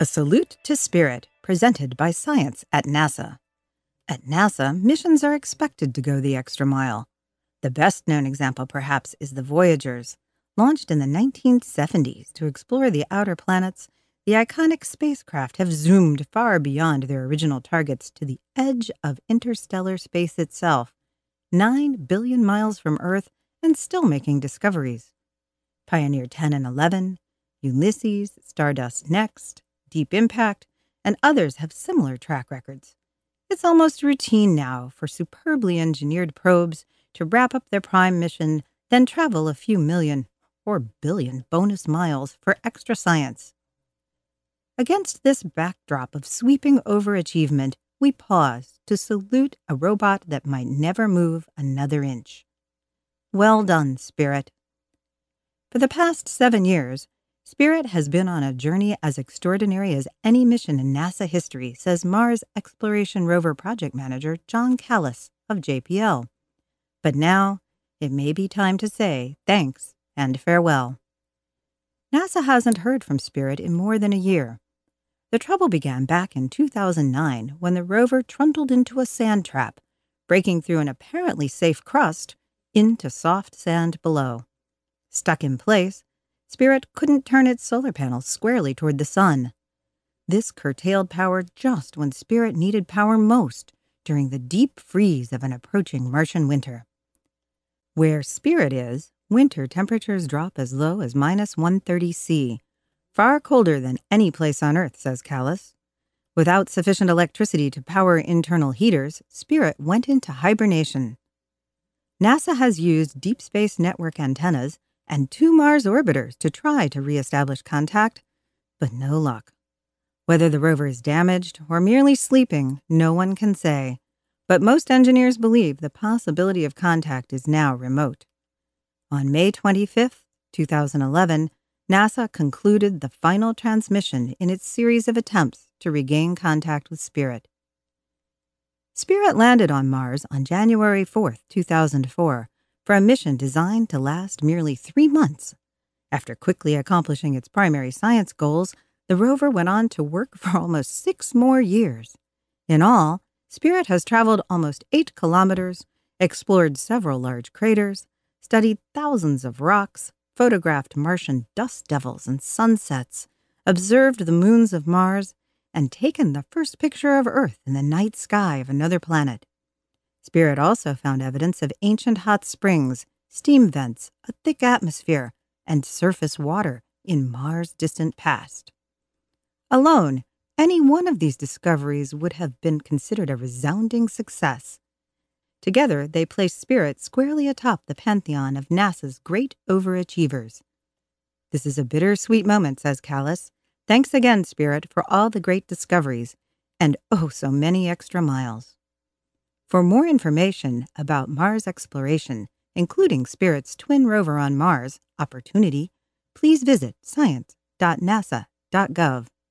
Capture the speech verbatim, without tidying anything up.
A salute to Spirit, presented by Science at NASA. At NASA, missions are expected to go the extra mile. The best-known example, perhaps, is the Voyagers. Launched in the nineteen seventies to explore the outer planets, the iconic spacecraft have zoomed far beyond their original targets to the edge of interstellar space itself, nine billion miles from Earth, and still making discoveries. Pioneer ten and eleven, Ulysses, Stardust Next, Deep Impact, and others have similar track records. It's almost routine now for superbly engineered probes to wrap up their prime mission, then travel a few million or billion bonus miles for extra science. Against this backdrop of sweeping overachievement, we pause to salute a robot that might never move another inch. Well done, Spirit. For the past seven years, Spirit has been on a journey as extraordinary as any mission in NASA history, says Mars Exploration Rover Project Manager John Callis of J P L. But now, it may be time to say thanks and farewell. NASA hasn't heard from Spirit in more than a year. The trouble began back in two thousand nine when the rover trundled into a sand trap, breaking through an apparently safe crust into soft sand below. Stuck in place, Spirit couldn't turn its solar panels squarely toward the sun. This curtailed power just when Spirit needed power most during the deep freeze of an approaching Martian winter. Where Spirit is, winter temperatures drop as low as minus one hundred thirty C, far colder than any place on Earth, says Callis. Without sufficient electricity to power internal heaters, Spirit went into hibernation. NASA has used Deep Space Network antennas and two Mars orbiters to try to reestablish contact, but no luck. Whether the rover is damaged or merely sleeping, no one can say, but most engineers believe the possibility of contact is now remote. On May twenty-fifth, two thousand eleven, NASA concluded the final transmission in its series of attempts to regain contact with Spirit. Spirit landed on Mars on January fourth, two thousand four, for a mission designed to last merely three months. After quickly accomplishing its primary science goals, the rover went on to work for almost six more years. In all, Spirit has traveled almost eight kilometers, explored several large craters, studied thousands of rocks, photographed Martian dust devils and sunsets, observed the moons of Mars, and taken the first picture of Earth in the night sky of another planet. Spirit also found evidence of ancient hot springs, steam vents, a thick atmosphere, and surface water in Mars' distant past. Alone, any one of these discoveries would have been considered a resounding success. Together, they place Spirit squarely atop the pantheon of NASA's great overachievers. This is a bittersweet moment, says Callis. Thanks again, Spirit, for all the great discoveries, and oh so many extra miles. For more information about Mars exploration, including Spirit's twin rover on Mars, Opportunity, please visit science dot nasa dot gov.